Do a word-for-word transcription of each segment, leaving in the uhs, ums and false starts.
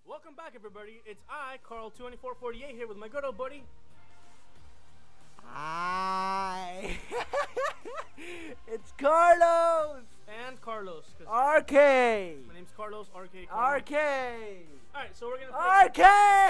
Welcome back, everybody. It's I, Carl twenty-four forty-eight, here with my good old buddy. Hi. It's Carlos. And Carlos. R K. My name's Carlos, R K. R K. Alright, so we're gonna play. R K.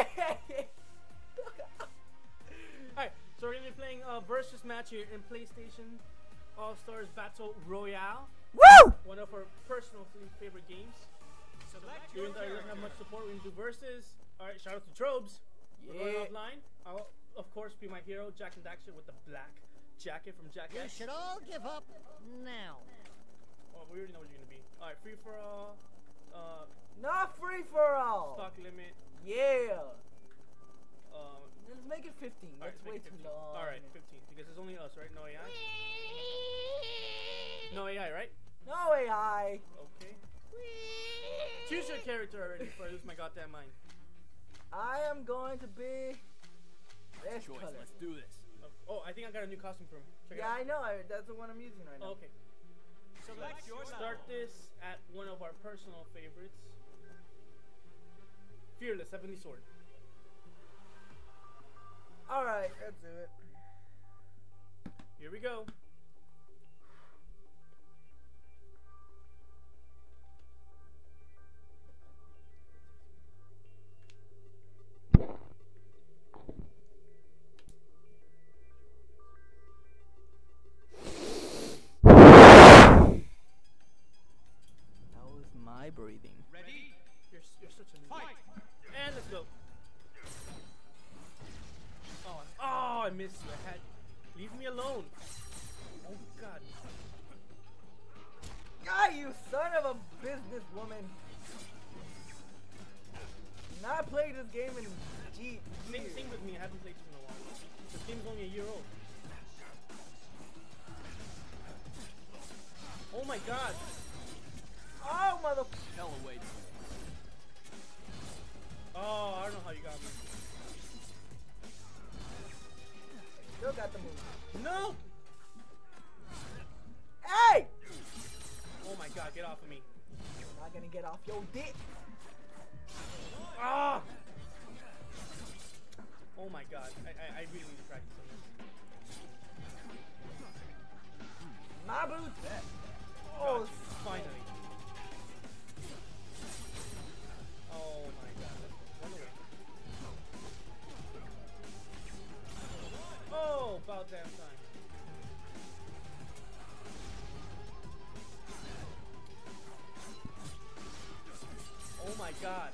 Alright, so we're gonna be playing a versus match here in PlayStation All-Stars Battle Royale. Woo! One of our personal favorite games. Even though it doesn't have much support, we're gonna do versus. Alright, shout out to Trobes. We're going Yeah. offline. I'll, of course, be my hero, Jack and Daxter, with the black jacket from Jack You X. should all give up now. Oh, we already know what you're gonna be. Alright, free for all. Uh, Not free for all. stock limit. Yeah. Uh, Let's make it fifteen. Alright, That's way make it too fifteen. long. Alright, fifteen. Because it's only us, right? No A I? No A I, right? No A I. Okay. Choose your character already before I lose my goddamn mind. I am going to be this Choice. color. Let's do this. Oh, I think I got a new costume for him. Check Yeah, I it know. I, that's the one I'm using right out. now. Oh, okay. Select Let's your start style. this at one of our personal favorites. Fearless, Heavenly Sword. All right, let's do it. Here we go. That was my breathing. Ready? You're, you're such a noob. Fight! And let's go. Oh, oh, I missed you. I had. Leave me alone. Oh God. God, you son of a businesswoman. Not played this game in G. Sing, years. sing with me. I haven't played this in a while. This game's only a year old. Oh my God. Oh, mother. Hell awaits. Oh, I don't know how you got me. Still got the move. No. Hey! Oh my God, get off of me. I'm not gonna get off your dick. Ah. Oh my God. I, I, I really need to practice on this. My boots. Oh, Oh, finally. Oh my God. Run away. Oh, about damn time. Oh my God.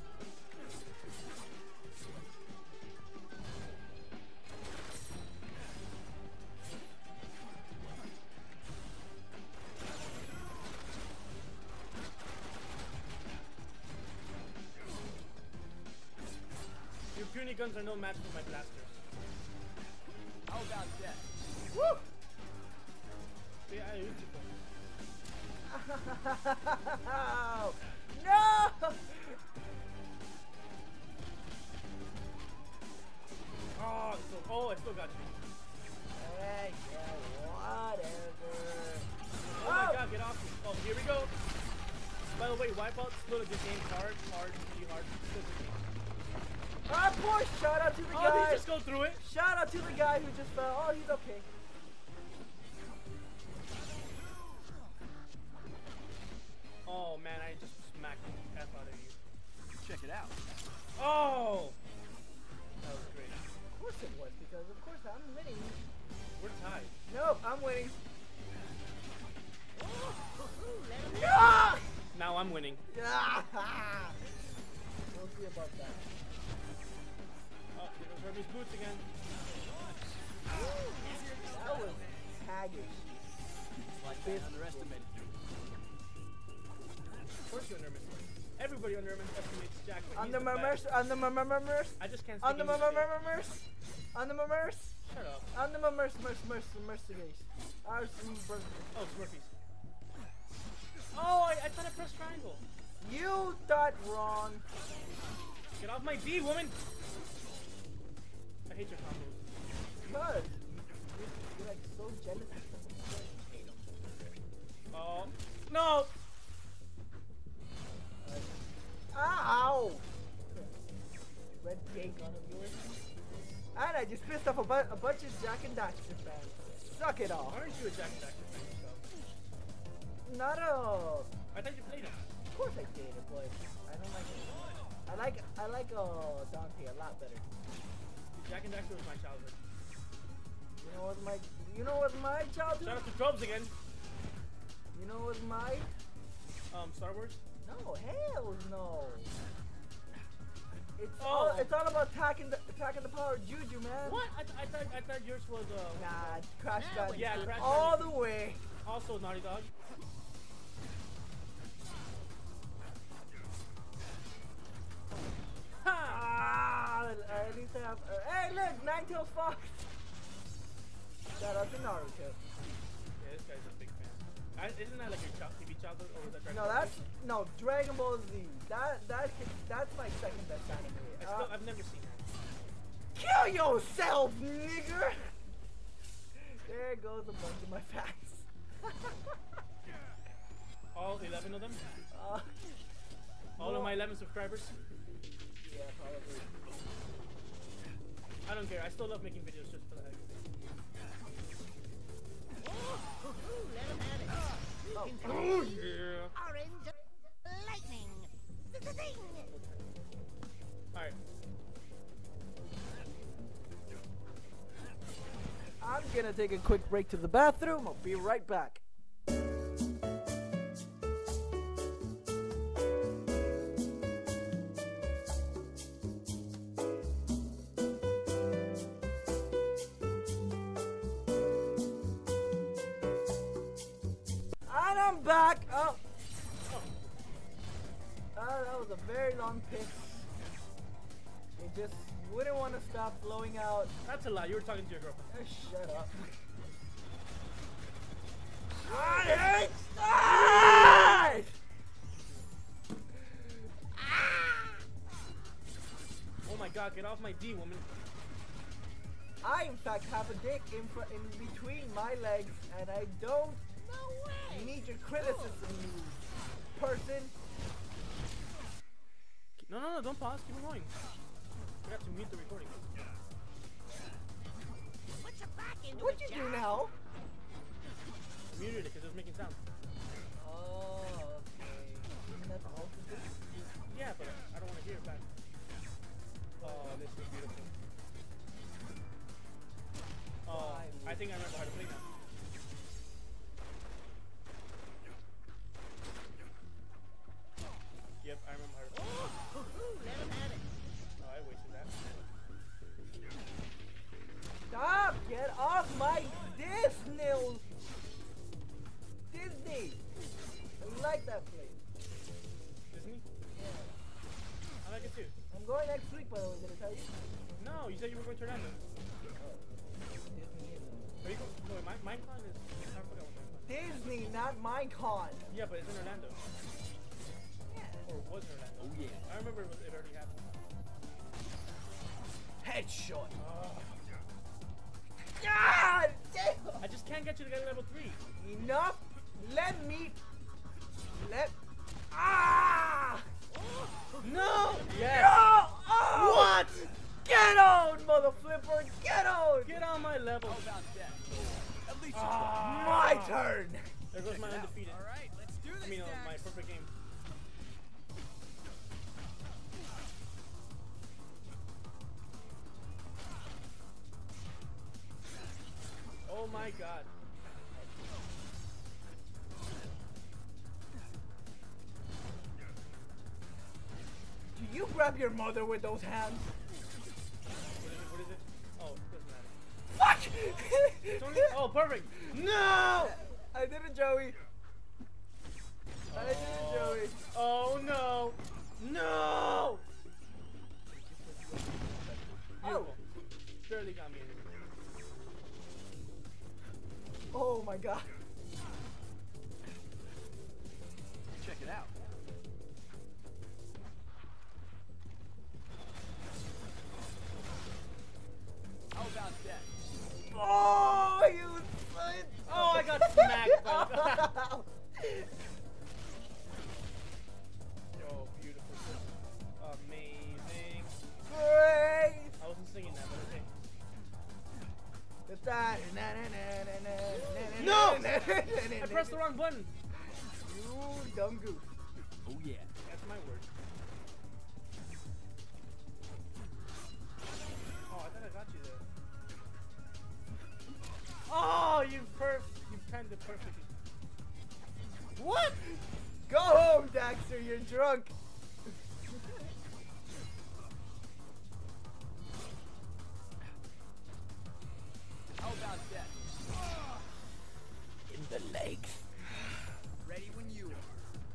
Your puny guns are no match for my blasters. How about that? Woo! Yeah, I used it. no! Oh, it's so, oh, I still got you. Hey, yeah, whatever. Oh my God, get off me. Oh, here we go. By the way, Wipeout still a good game. Hard, hard, really hard. Still a good game. Ah, boy, shout out to the Oh, guy. did you just go through it? Shout out to the guy who just fell. Oh, he's okay. Oh man, I just smacked the F out of you. Check it out. Oh! That was great. Of course it was, because of course I'm winning. We're tied. Nope, I'm winning. Let 'em Yeah! Now I'm winning. Yeah! We'll see about that. Oh, there goes Herbie's boots again. That was taggish. Like they underestimated you. Of course you underestimate. Everybody underestimates Jack. but he's Under the my best. mercy, under my mercy, I just can't. under speak my English yet. mercy, under my mercy, Shut up. under my mercy, mercy, mercy, mercy, mercy. Our brother. Oh, Smurfies. Oh, I, I thought I pressed triangle. You thought wrong. Get off my D, woman. I hate your combos. Cause you're, you're like so jealous of someone. Oh, no. Ow! just pissed off a, bu a bunch of Jack and Daxter fans. Suck it off. Aren't you a Jack and Daxter fan yourself? Not a. I thought you played him. Of course I did it, but I don't like it. I like I like uh Dante a lot better. Jack and Daxter was my childhood. You know what my you know what my childhood? Shout out to Trobes again. You know what my Um, Star Wars. no hell no. It's Oh. all it's all about attacking the attacking the power of Juju, man. What? I, th I thought I thought yours was uh. Nah, Crash Now Bandicoot Yeah, Crash all Bandicoot. the way. Also Naughty Dog. Ha! Ah, at least I have. Uh, hey, look, Ninetales Fox. Shout out to Naruto. Yeah, this guy's a big fan. I, isn't that like your child, T V childhood, or was that Dragon No, Ball that's Z? no Dragon Ball Z. That that that's my second best anime. I Uh, still, I've never seen that. kill yourself, nigger. There goes a bunch of my facts. All eleven of them. uh, All no. of my eleven subscribers. Yeah, probably. I don't care. I still love making videos just for the heck of it. Ooh, let him have it. You Oh. can Oh see yeah. orange lightning. Zing. All right. I'm gonna take a quick break to the bathroom. I'll be right back. And I'm back. Oh. Oh, that was a very long piss. It just wouldn't want to stop flowing out. That's a lie. You were talking to your girlfriend. Oh, shut up. I hate that! Oh my God! Get off my D, woman. I, in fact, have a dick in, fr in between my legs, and I don't No way. need your criticism, you person. No, no, no! Don't pause. Keep it going. I got to mute the recording. Put your back into What'd it, you do Jack. now? Muted it because it was making sound. Oh, okay. Isn't that the whole thing? Yeah, but I don't want to hear it back. Oh, this is beautiful. Oh, I think I remember how to play now. Yep, I remember how to play. Ooh, let him have it. Oh, I wasted that. Stop! Get off my Disney! Disney! I like that place. Disney? Yeah. I like it too. I'm going next week, by the way. Did I tell you? No, you said you were going to Orlando. Disney isn't. Are you going? No, wait, my Minecon is. I forgot what Minecon is. Disney, not Minecon. Yeah, but it's in Orlando. Yeah. Or was in Orlando. Oh yeah. I remember it, was, it already happened. Headshot. Oh, God damn! I just can't get you to get level three. Enough. Let me. Let. Ah! No! Yes! No! Oh! What? Get on, mother flipper! Get on! Get on my level. How about that? At least you Ah. My turn! There goes my undefeated. All right, let's do this. I mean, uh, my Dax. perfect game. Oh my God. Do you grab your mother with those hands? What is it? What is it? Oh, it doesn't matter. Fuck! It's only, oh, perfect. No! I did it, Joey. I did it, Joey. Oh no. No! Oh. Beautiful. Barely got me in. Oh my God. Check it out. How about that? Oh, you son. Oh, I got smacked by the Oh, beautiful. Amazing. Great. I wasn't singing that, but okay. pressed the wrong button. You dumb goose. Oh yeah. That's my word. Oh, I thought I got you there. Oh, you perf. You timed it perfectly. What? Go home, Daxter. You're drunk. How about that? In the legs. Ready when you are.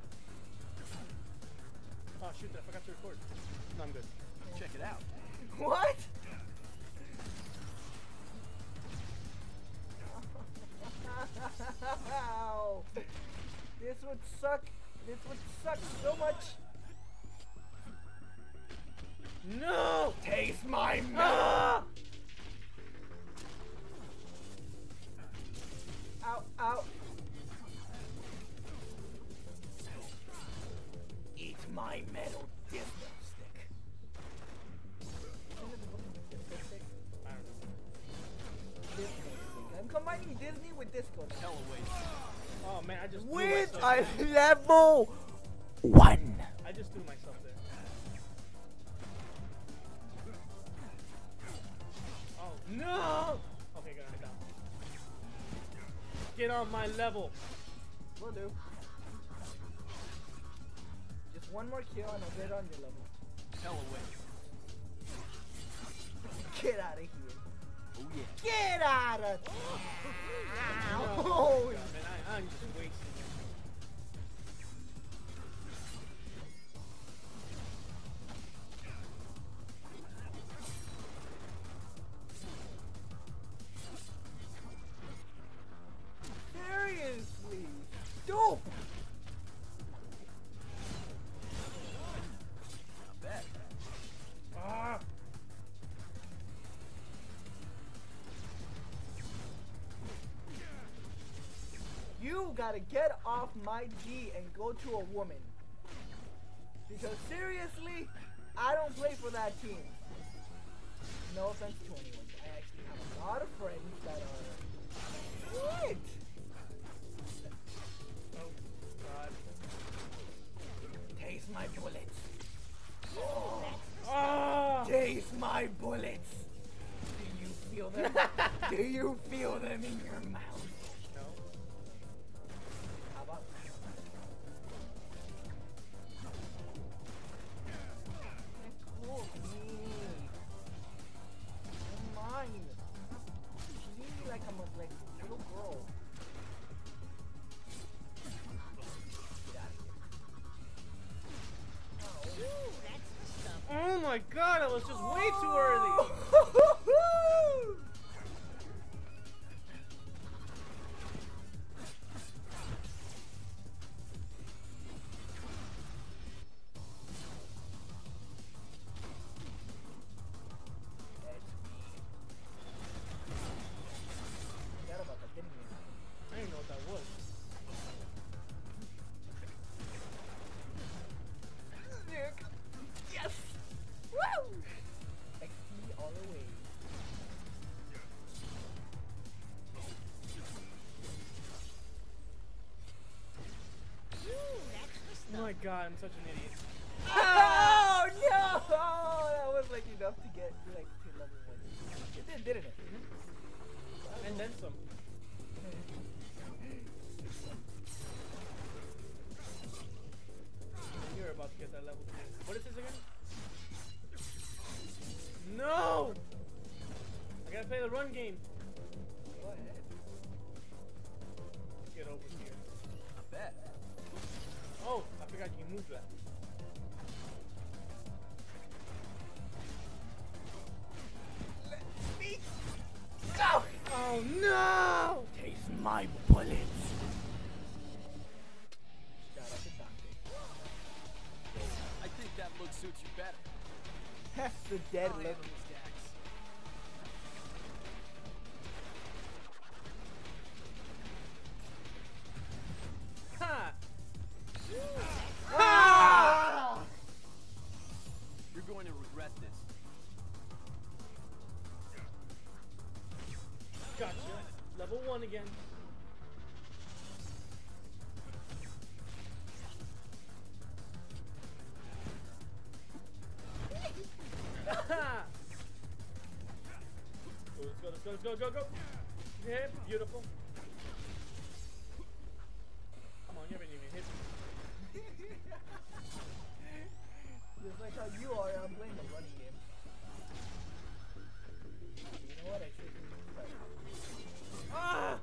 Oh shoot! I forgot to record. No, I'm good. Check it out. What? Ow. This would suck. This would suck so much. No! Taste my mouth. Ah! Ow, ow. Eat my metal disco stick. I don't know. Disco stick. I'm combining Disney with disco now. Hell away. Oh man, I just threw With myself a there. level one. I just threw myself there. Oh no! Okay, good. I'm down. Get on my level. Will do. Just one more kill and I'll get on your level. Hell away. Get out of here. Oh yeah. Get out of Oh, Oh, God, man, I, I'm just wasting it. seriously. Dope. Not bad. Ah! You gotta get off my G and go to a woman. Because seriously, I don't play for that team. No offense to anyone. I actually have a lot of friends that are... What? Oh, God. Taste my bullets. Ah! Taste my bullets. Do you feel them? Do you feel them in your mouth? No. How about Let go of me. You're mine. Treat me like I'm a like little girl. Get out of here. Ooh, that's the stuff. Oh my God! I was just way too early. Forgot about that, didn't you? I didn't know what that was. Yes! Woo! X P all the way. Ooh, that's the Oh stuff. my God! I'm such an idiot. Oh no! That was like enough to get like to level one. It did, didn't it? And then some. You're about to get that level. What is this again? No! I gotta play the run game. Go ahead. Get over here. Not bad. Oh, I forgot you can move that. Let me go! Oh no! Taste my bullets. Shout out to Dante. I think that look suits you better. That's the dead Oh, look. yeah, those Dax. Ha! Ah! You're going to regret this. Gotcha. Level one again. Let's go, go, go. Yeah, beautiful. Come on, you haven't even hit me. Just like how you are, I'm playing the running game. You know what? I should do this. Ah!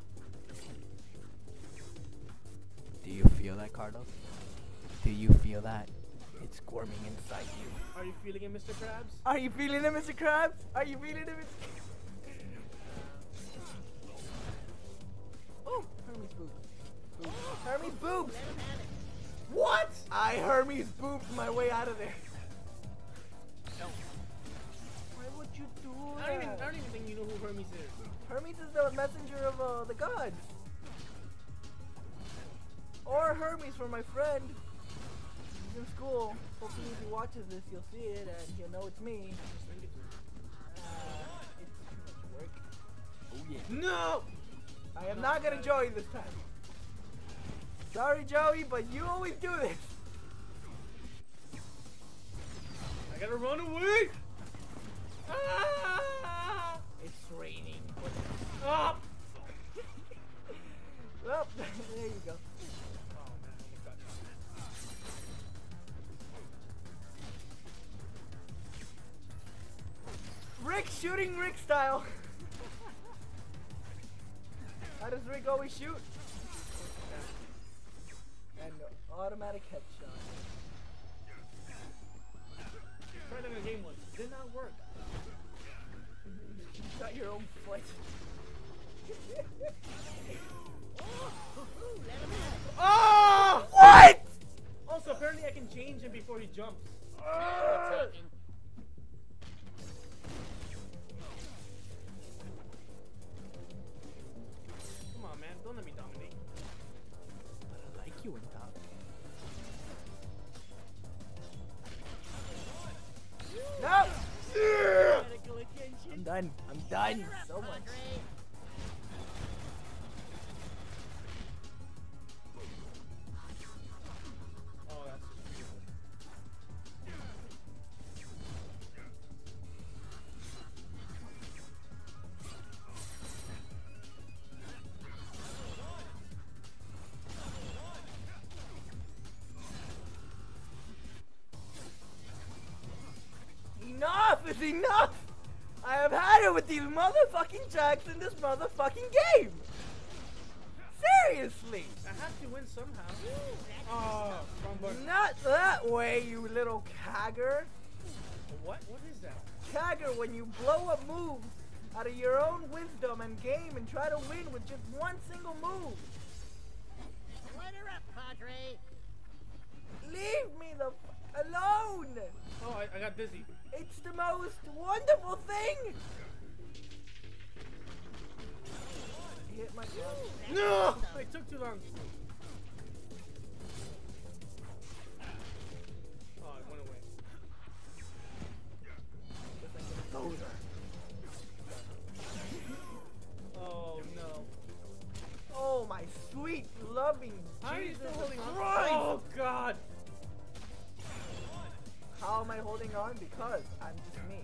Do you feel that, Carlos? Do you feel that? It's squirming inside you. Are you feeling it, Mister Krabs? Are you feeling it, Mister Krabs? Are you feeling it, Mister Oh, Hermes boobs. boobs. Hermes boobs! Let him have it. What? I Hermes boobed my way out of there. Why would you do I that? don't even, I don't even think you know who Hermes is. Hermes is the messenger of uh, the gods. Or Hermes for my friend. He's in school. Hopefully if he watches this, you'll see it and he'll know it's me. Uh, it's too much work. Oh yeah. No! I am not gonna join this time. Sorry, Joey, but you always do this. I gotta run away! Ah! It's raining. Ah! Well, there you go. Oh man, I almost got shot. Rick shooting Rick style. How does Rick always shoot? And automatic headshot. Tried that in a game once. Did not work. You got your own foot. Oh! What? Also, apparently I can change him before he jumps. Talking. Come on, man. Don't let me dominate. I like you in top. No! Medical attention. I'm done. I'm done. Cheer up, So much. Padre. Oh, that's just beautiful. Enough is enough! I have had it with these motherfucking jacks in this motherfucking game! Seriously! I have to win somehow. Oh, wrong button. Not that way, you little cagger! What? What is that? Cagger, when you blow up moves out of your own wisdom and game and try to win with just one single move! Light her up, Padre. Leave me the f alone! Oh, I, I got dizzy. It's the most wonderful thing! Hit my gun. No! It took too long. Oh, it went away. Loser. Oh, no. Oh my sweet, loving How are you Jesus still holding on? Christ! Oh, God. How am I holding on? Because I'm just me.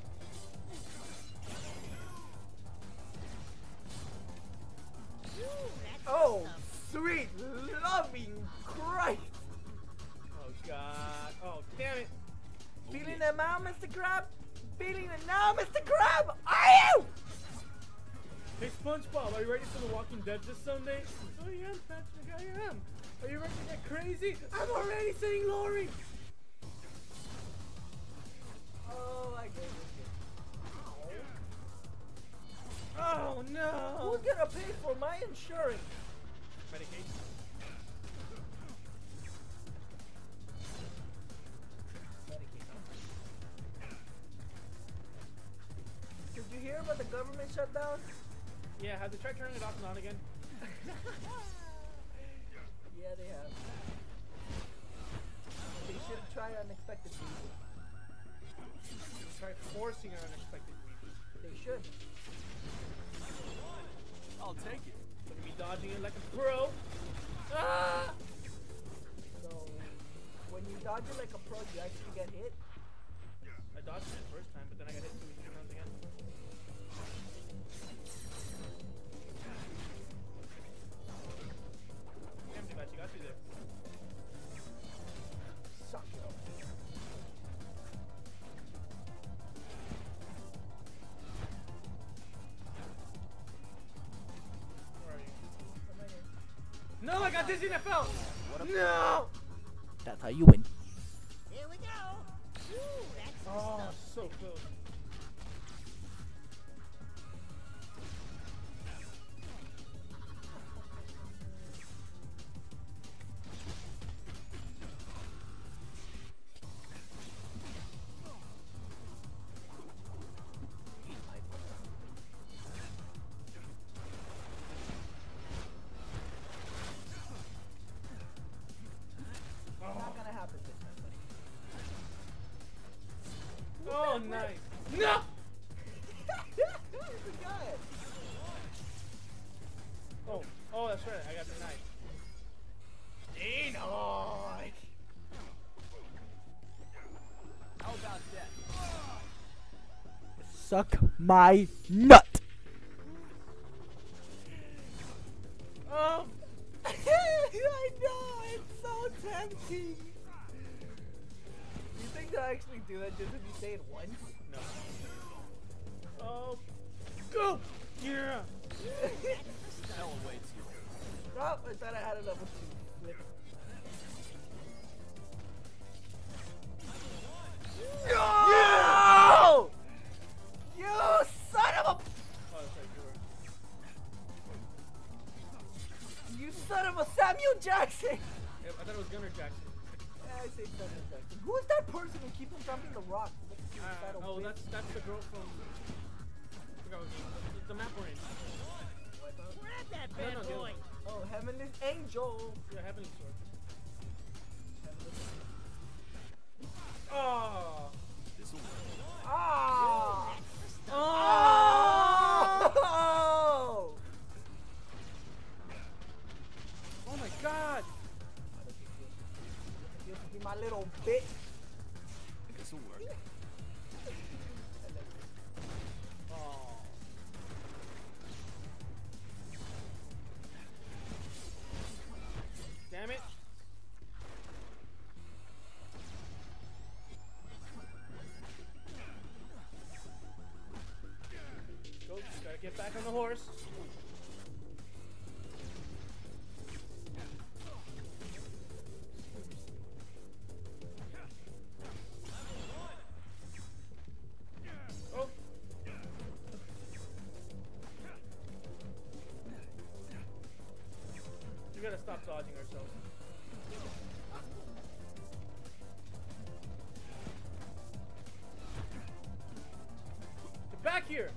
Oh, sweet, loving Christ! Oh, God. Oh, damn it. Feeling it now, Mister Crab? Feeling it now, Mister Crab? Are you? Hey, SpongeBob, are you ready for The Walking Dead this Sunday? Oh, yeah, Patrick, I am. Are you ready to get crazy? I'm already saying Lori. Oh my goodness. Oh, no. Who's gonna pay for my insurance? Medication. Did you hear about the government shutdown? Yeah, have they tried turning it off and on again? Yeah, they have. They should have tried unexpected reasons. Try forcing an unexpected reason. They should. I'll take it. Look at me dodging it like a pro. Ah! So, when you dodge it like a pro, you actually get hit. I dodged it the first time, but then I got hit two times again. dizzy and I fell. What a No. That's how you win. Here we go. Ooh, that's the Oh, stuff. so close. Not gonna happen this time, buddy. Oh, nice. No. Where's the guy? Oh, oh, that's right. I got the knife. Denied. How about that? Suck my nut. Oh. I know, it's so tempting. You think they'll actually do that just if you say it once? No. Oh. Go. Yeah. Hell awaits you. Oh, I thought I had a level two. Flip. No! You son of a... Oh, that's right. You were. You son of a Samuel Jackson! Yeah, I thought it was Gunnar Jackson. Yeah, I say Samuel Jackson. Who is that person who keeps on jumping the rock? Look at you, Uh, that oh, old that's that's the girl from. I forgot what the, the map we're in. Grab that No, bad no, the other boy. one. Oh, Heavenly Angel! Yeah, Heavenly Sword. Oh. This'll work. Ah! That's the stuff. Oh! Oh my God. This will be my little bitch. This'll work. Oh. Damn it. Go, just gotta get back on the horse. Oh. We gotta stop dodging ourselves. Get back here!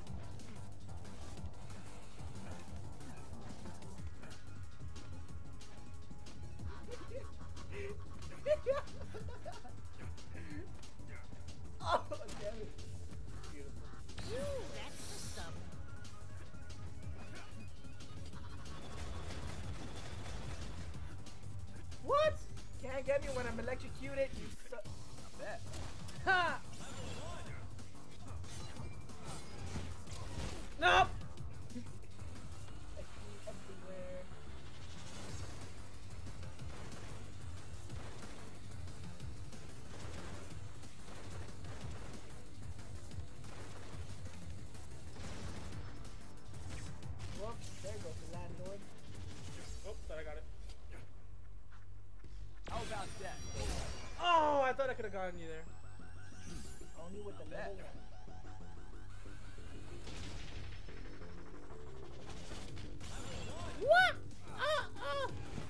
Oh, damn it. Beautiful. Ooh, that's the stuff. What? Can't get me when I'm electrocuted, you su- I bet. Ha! Nope! I see everywhere. Whoops, there goes the landlord. Oh, thought I got it. How about that? Oh, I thought I could have gotten you there. Only with the level one. What? Ah, ah.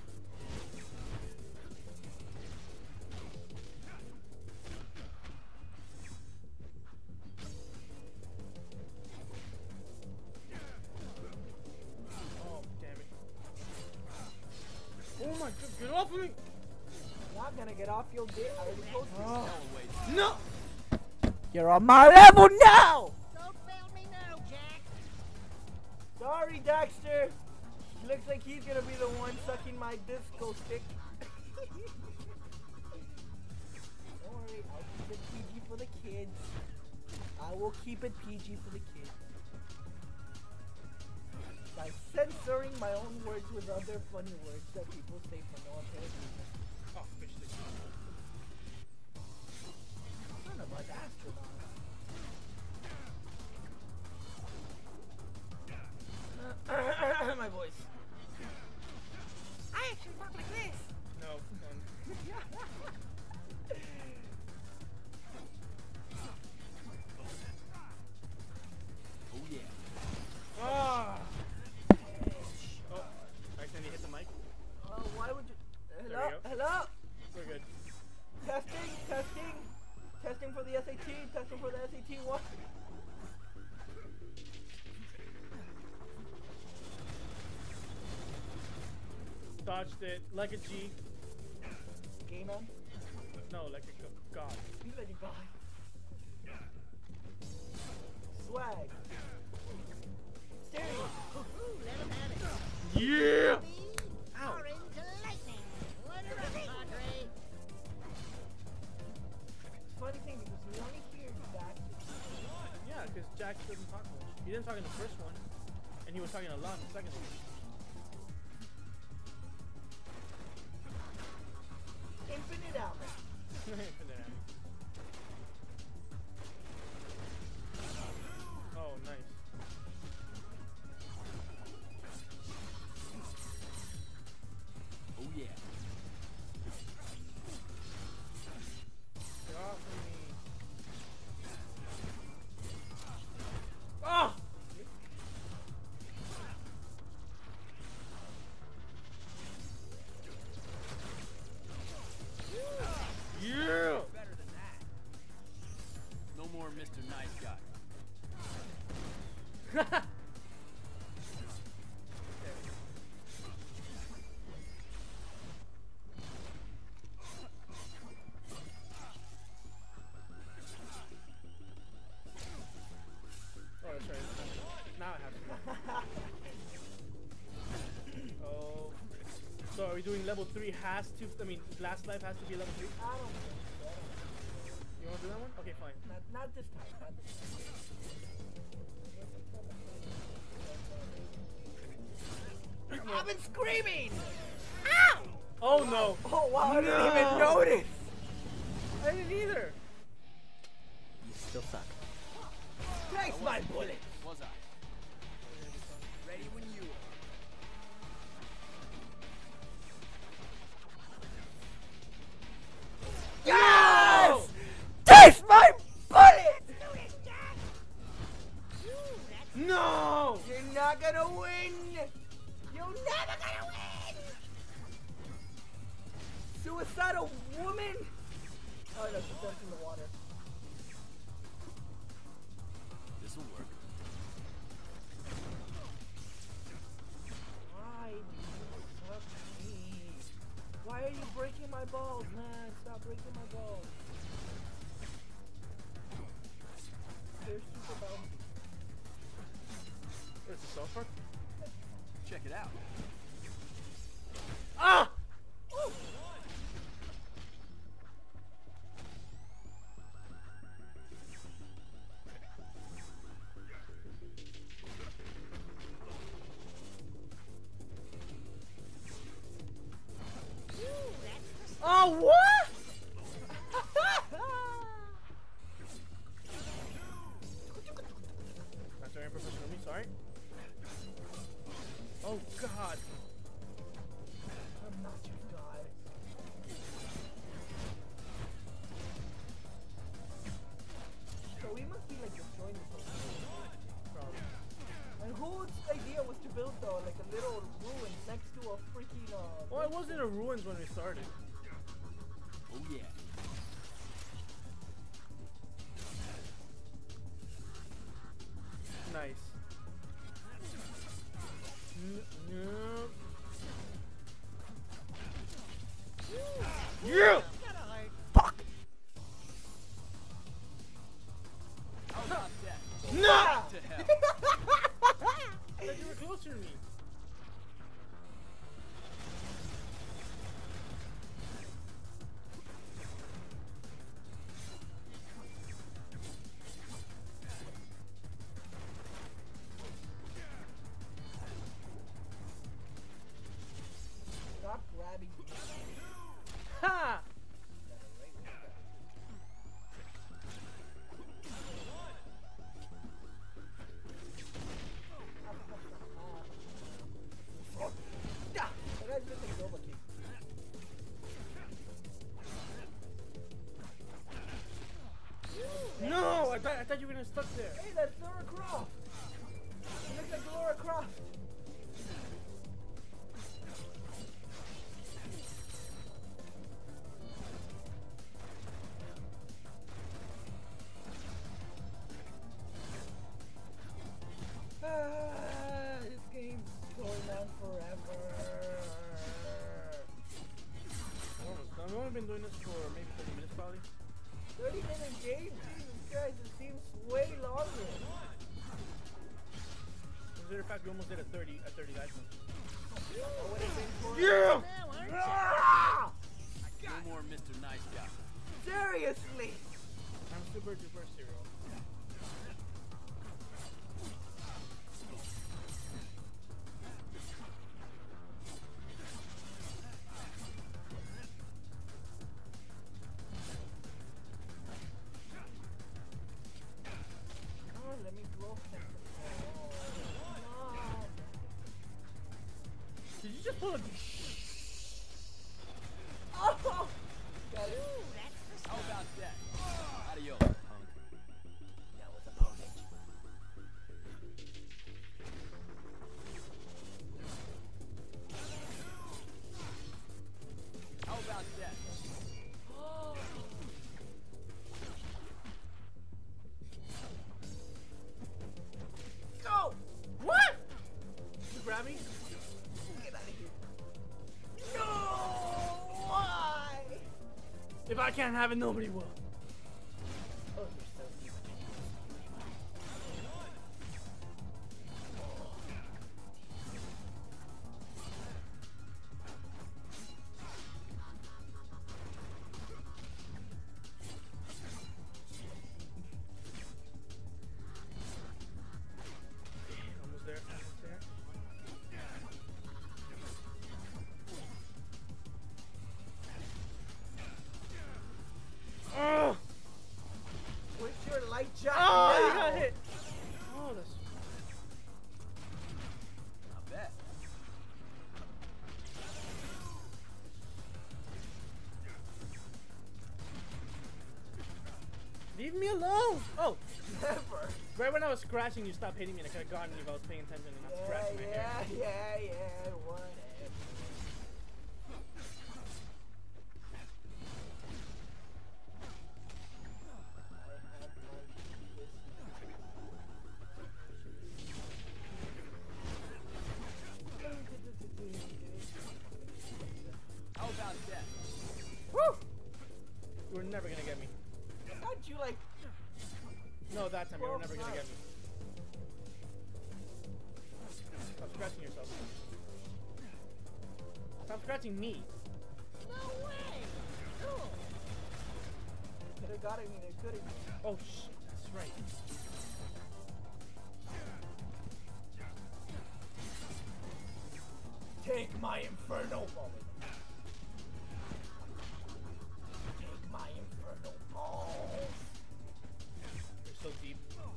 Oh, damn it. Oh my god, get off of me! Not gonna get off your dick. I already told you. Oh. Hell awaits you. No! You're on my level now. Don't fail me now, Jack. Sorry, Daxter. Looks like he's gonna be the one sucking my disco stick. Don't worry, I'll keep it P G for the kids. I will keep it P G for the kids. By censoring my own words with other funny words that people say for no apparent reason. Oh, fish stick. Son of an astronaut. My voice. I Dodged it like a G. Game on. No, like a g- god. He's like a god. Swag. Stereo. Ooh, let him have it. Yeah! Me, Ow. orange lightning. Let her up, Padre. Funny thing because we only hear Daxter. Yeah, because Jax doesn't talk much. He didn't talk in the first one, and he was talking a lot in the second one. Infinite ammo. Oh, nice. Oh yeah. Get off of me. Ah! Yeah! Better than that. No more Mister Nice Guy. Oh, that's right. Now I have to. Oh. So are we doing level three has to, I mean, last life has to be level three? I don't think so. You want to do that one? Okay, fine. Not, not this time. Not this time. I've been screaming! Ow! Oh no! Oh wow, I didn't No. even notice! I didn't either! You still suck. Thanks, my bullet! Was I? Ready when you are. Yes! Taste my bullet! No! You're not gonna win! You're never gonna win! Suicidal woman! Oh no, she's dumped in the water. This'll work. Why do you suck me? Why are you breaking my balls, man? Stop breaking my balls. They're super bouncy. Where's the South Park? Check it out. Ah! Woo! Oh, what? That's very unprofessional of me, sorry. Oh, God. I'm not your god. So we must be like destroying this whole thing. Probably. And whose idea was to build though, like a little ruin next to a freaking uh Well, it wasn't a ruins when we started. Oh yeah. Nice. N- no. Yeah! Fuck! How about that? No! To hell. I thought you were closer to me. stop grabbing me. Ha! Yeah, that guy's just a Nova kick. No! I thought, I thought you were gonna stuck there. Hey, that's Laura Croft. She looks like Laura Croft. Ah, this game's going on forever. crap, you almost did a thirty, a thirty dice one. I would have been for Yeah! Now, aren't you? Ah! No more Mister Nice Guy. Seriously! I'm super duper serial. Come on, let me blow him. Oh, no. Did you just pull a... Oh! Got it. Ooh, that's the How stuff. about that? Adios, punk. That was a potent. How about that? Go! What? You grab me? Get out of here. No! Why? If I can't have it, nobody will. Oh, you're so evil. Almost there, almost there. Oh! Where's your light jack Oh, now? you got hit! Oh, that's... Not bad. Leave me alone! Oh! Never. Right when I was scratching, you stopped hitting me and I could have gotten you if I was paying attention and not Yeah, scratching my yeah, hair. yeah, yeah, whatever. How about that? Woo! You were never gonna get me. How'd you like? No, that time you were never gonna get me. Stop scratching yourself. Stop scratching me. No way. Cool. Could have got it, I mean, it could have. Oh shit, that's right. Take my infernal moment. Take my infernal balls. You're so deep.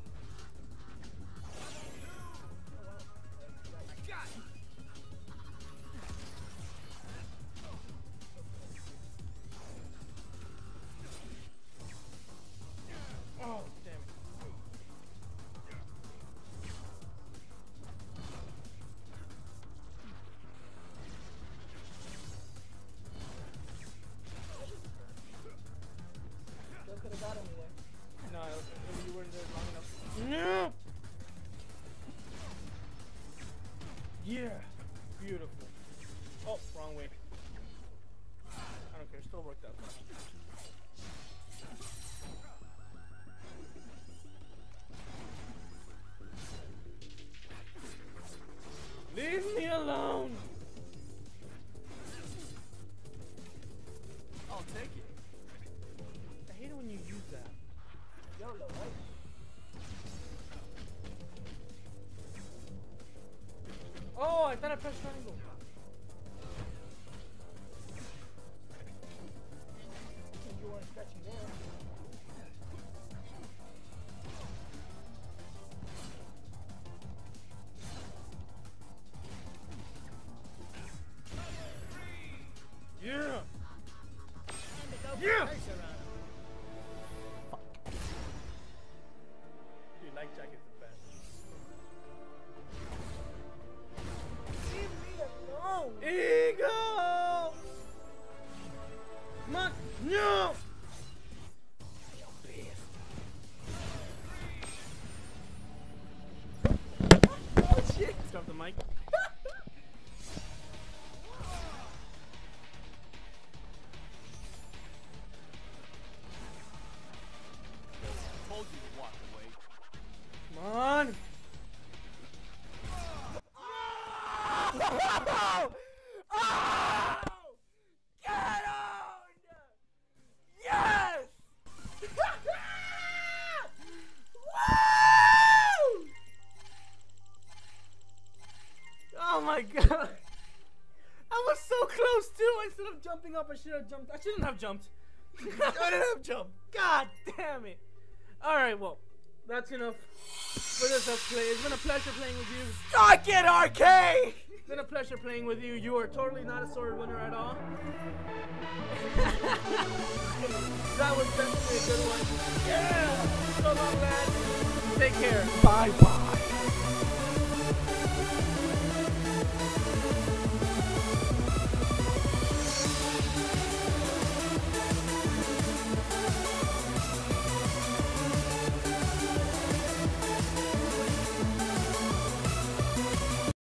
Oh, damn it. Still could have gotten me there. No, you weren't there long enough. No! Yeah! Beautiful. Oh, wrong way. I don't care, still worked out. Leave me alone! I'll take it. I hate it when you use that. YOLO, right? Oh, I thought I pressed triangle. You weren't scratching there. Yeah! Time to go for Yeah. cursor on him. Dude, light jacket's the best. Leave me alone. jumping up. I should have jumped. I shouldn't have jumped. I shouldn't have jumped. God damn it. All right, well, that's enough for this Let's Play. It's been a pleasure playing with you. Suck it, R K! It's been a pleasure playing with you. You are totally not a sword winner at all. That was definitely a good one. Yeah! So long, lads. Take care. Bye bye.